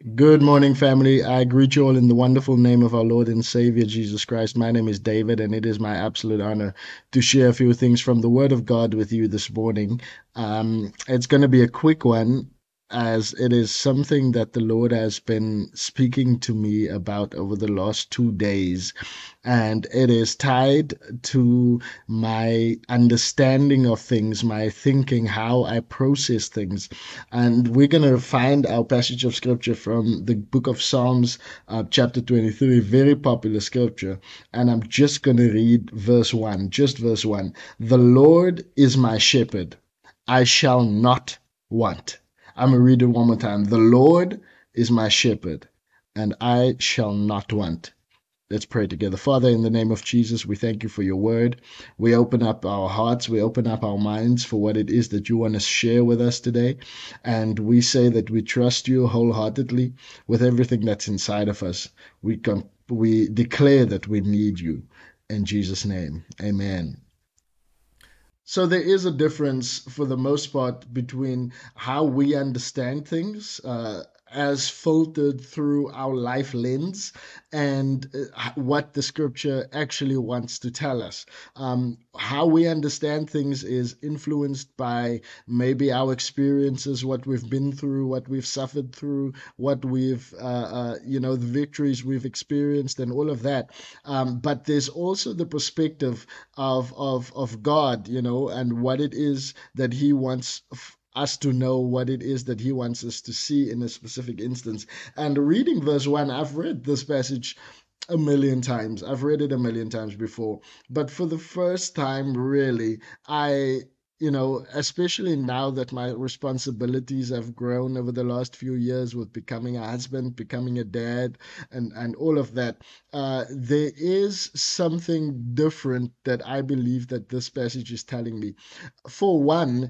Good morning, family. I greet you all in the wonderful name of our Lord and Savior Jesus Christ. My name is David, and it is my absolute honor to share a few things from the Word of God with you this morning. It's going to be a quick one, as it is something that the Lord has been speaking to me about over the last 2 days, and it is tied to my understanding of things, my thinking, how I process things. And we're going to find our passage of scripture from the book of Psalms, chapter 23, very popular scripture. And I'm just going to read verse 1, just verse 1. The Lord is my shepherd, I shall not want. I'm going to read it one more time. The Lord is my shepherd, and I shall not want. Let's pray together. Father, in the name of Jesus, we thank you for your word. We open up our hearts, we open up our minds for what it is that you want to share with us today. And we say that we trust you wholeheartedly with everything that's inside of us. We declare that we need you. In Jesus' name, amen. So there is a difference for the most part between how we understand things as filtered through our life lens and what the scripture actually wants to tell us. How we understand things is influenced by maybe our experiences, what we've been through, what we've suffered through, what the victories we've experienced, and all of that. But there's also the perspective of God, and what it is that He wants us to know, what it is that He wants us to see in a specific instance. And reading verse 1, I've read this passage a million times. I've read it a million times before. But for the first time, really, especially now that my responsibilities have grown over the last few years with becoming a husband, becoming a dad, and all of that, there is something different that I believe that this passage is telling me. For one,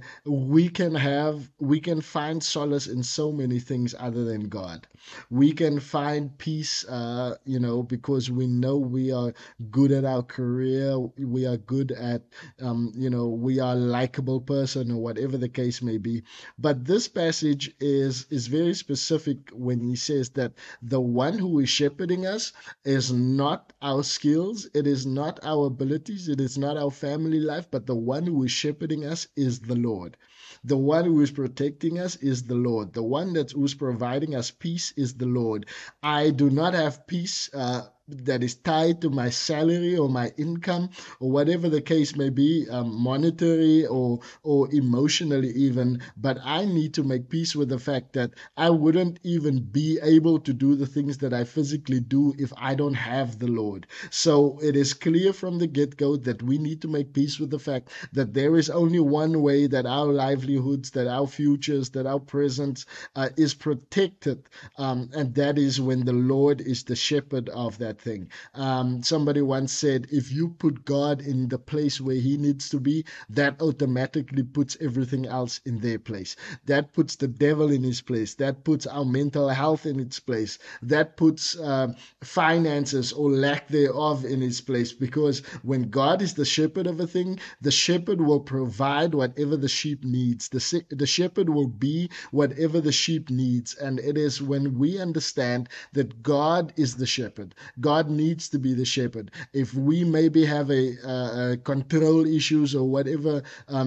we can find solace in so many things other than God. We can find peace, because we know we are good at our career, we are good at, we are a likable person or whatever the case may be. But this passage is very specific when he says that the one who is shepherding us is not our skills, it is not our abilities, it is not our family life, but the one who is shepherding us is the Lord. The one who is protecting us is the Lord. The one who's providing us peace is the Lord. I do not have peace that is tied to my salary or my income or whatever the case may be, monetary or emotionally even. But I need to make peace with the fact that I wouldn't even be able to do the things that I physically do if I don't have the Lord. So it is clear from the get-go that we need to make peace with the fact that there is only one way that our livelihoods, that our futures, that our presence is protected, and that is when the Lord is the shepherd of that thing. Somebody once said, if you put God in the place where He needs to be, that automatically puts everything else in their place. That puts the devil in his place. That puts our mental health in its place. That puts finances or lack thereof in its place. Because when God is the shepherd of a thing, the shepherd will provide whatever the sheep needs. The shepherd will be whatever the sheep needs. And it is when we understand that God is the shepherd, God needs to be the shepherd. If we maybe have a control issues or whatever,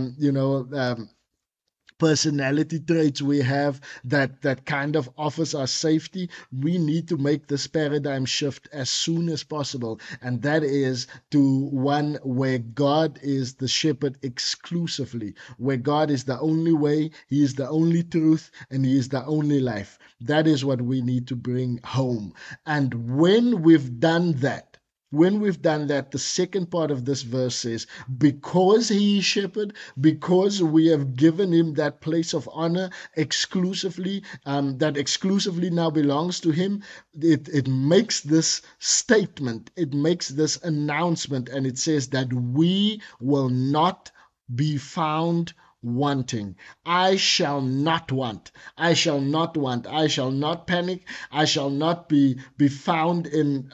personality traits we have that kind of offers us safety, we need to make this paradigm shift as soon as possible, and that is to one where God is the shepherd exclusively, where God is the only way, He is the only truth, and He is the only life. That is what we need to bring home. And when we've done that, the second part of this verse says, because He is shepherd, because we have given Him that place of honor exclusively, that exclusively now belongs to Him, it makes this statement, it makes this announcement, and it says that we will not be found wanting. I shall not want. I shall not want. I shall not panic. I shall not be found in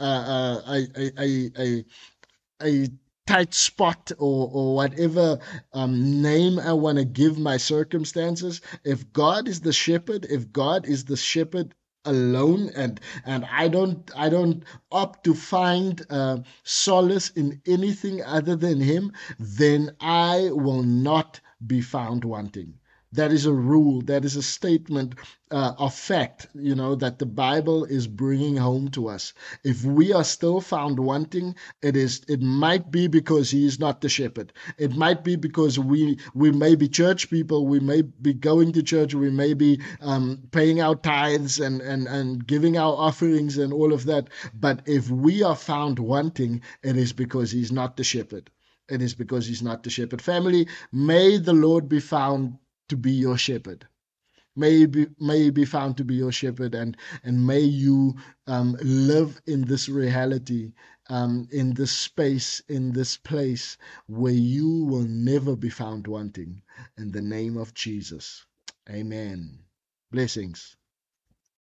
a tight spot or whatever name I want to give my circumstances. If God is the shepherd, if God is the shepherd alone, and I don't opt to find solace in anything other than him, then I will not be found wanting. That is a rule, that is a statement of fact, that the Bible is bringing home to us. If we are still found wanting, it might be because he is not the shepherd. It might be because we may be church people, we may be going to church, we may be paying our tithes and giving our offerings and all of that. But if we are found wanting, it is because he's not the shepherd. It is because he's not the shepherd. Family, may the Lord be found to be your shepherd. May he be found to be your shepherd, and may you live in this reality, in this space, in this place where you will never be found wanting. In the name of Jesus. Amen. Blessings.